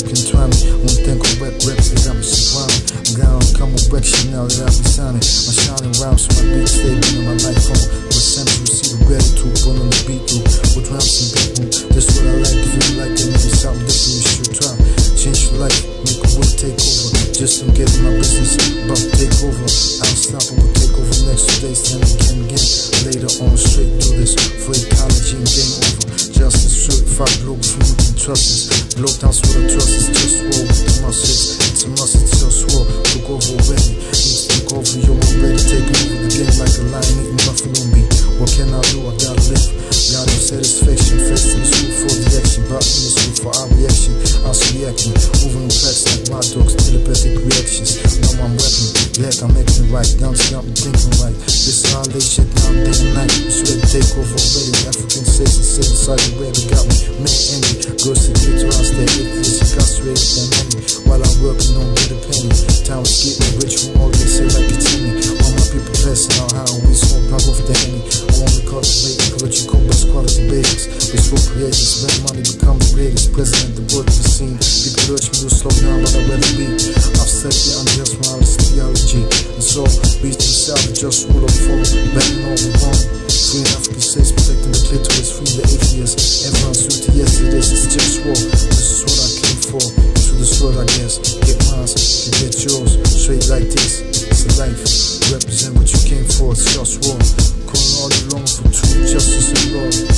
African twine. One thing on wet reps, they got me surrounded. I'm down, come with direction now that I be signing. My shining rhymes, so my beat stay on my life phone. But send you receive a gratitude, put on the beat through. With rhymes and beat, this what I like. If you like it, maybe something different, you should try. Change your life, make a world take over. Just don't get in my business, about to take over. Unstoppable take over next day, stand again. Later on, straight do this for ecology and game over. Justice, certified global for you can trust this. Blow down what I trust is just war with the muscles. It's a must, it's just war. Took over already, need to take over. You're already taking over the game like a lion eating buffalo meat. What can I do? I gotta live. Got no satisfaction, faced in the school for the action. Brought in the school for our reaction. I was reacting, moving fast like my dogs, telepathic reactions. Now I'm rapping, yeah, I'm acting right. Down to I'm thinking right. This is how they shit down day and night. It's ready to take over already. African states and sit inside the way they got me. Man angry, girls to get to us, they atheists, incarcerated than many. While I'm working, don't get a penny. Time is getting rich from all they say like it's in me. All my people passing out how we smoke, pop off the henny. I want to cultivate ecological best quality basics. Expropriate, spend money, become the greatest president the world has seen. People urge me to slow down, but I'd rather be. I've said the unjust moralist theology. And so, beat yourself, just rule of fall, betting all the wrong. Free African states, protecting the clitoris, free the atheists. Everyone's with yesterday's, it's just war. This is what I came for, to this world I guess. Get mine, you get yours, straight like this. It's a life, represent what you came for, it's just war. Calling all you long for truth, justice and love.